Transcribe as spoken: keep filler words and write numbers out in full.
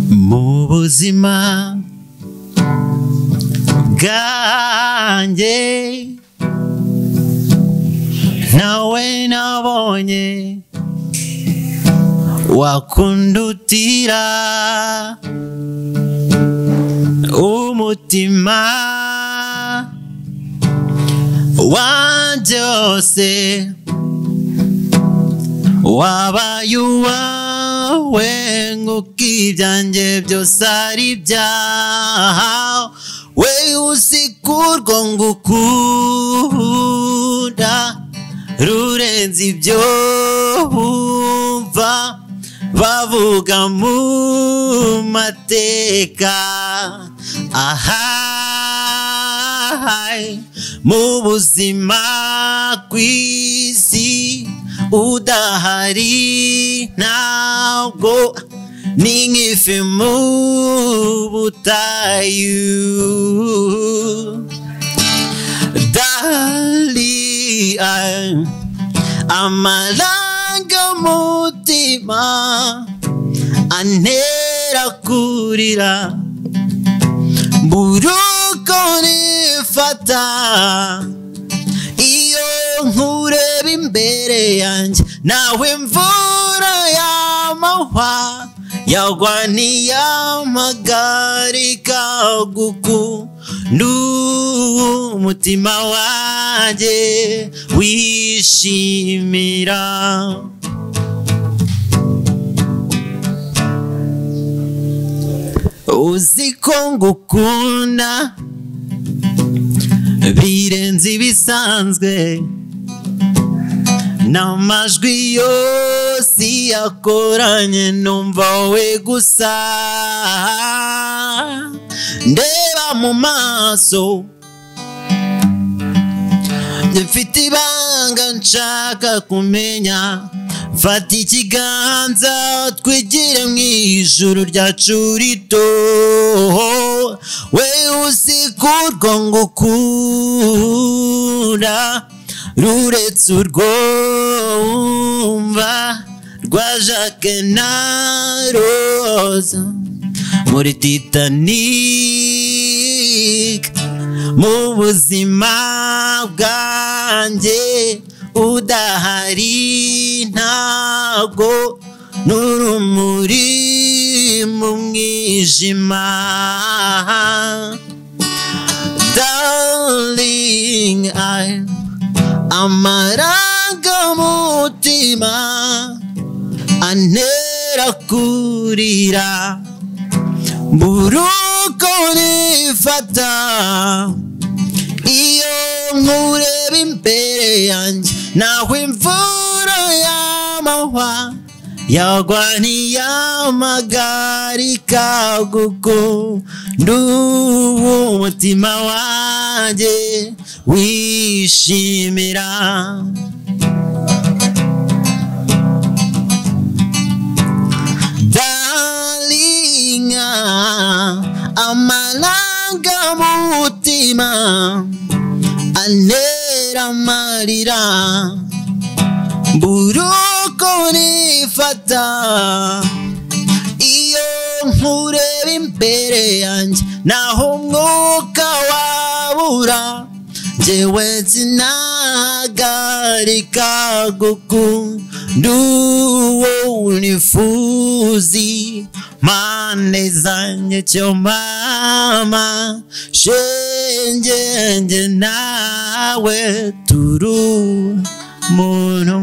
mu buzima bwanjye nawe nabonye wakundutira umutima wanje wose wabaye uwawe nk'uko ibyanjye byose ari ibyawe we uzikurwa ngukunda rurenze ibyo bumva bavuga mu mateka ahai mu buzima kw'isi udahari ntabwo ni nk'ifi mu butayu dali amarangamutima antera kurira buruko nifata iyo nkureba imbere yanjye nawe mvura y'amahwa yagwa ntiyamagarika gukunda umutima wanjye wishimira uziko ngukunda birenze ibisanzwe n'amajwi yose yakoranye numva we gusa ndeba mu maso mfite ibanga nshaka kumenya fata ikiganza twigire mu ijuru ryacu rito we uzikurwa ngukunda ruretse urwo wumva rwa Jacques na Rose muri Titanic mu buzima bwanjye udahari ntabwo n'urumuri mu mwijima darling I amarangamutima antera kurira buruko nifata iyo nkureba imbere yanjye nawe imvura y'amahwa yagwa ntiyamagarika gukunda umutima wanjye wishimira darling amarangamutima antera amarira buruko nifata iyo nkureba imbere yanjye naho umwuka wabura njyewe sinahagarika gukunda uwo nifuzi mane zanjye cyo mama shenge nje nawe turu muntu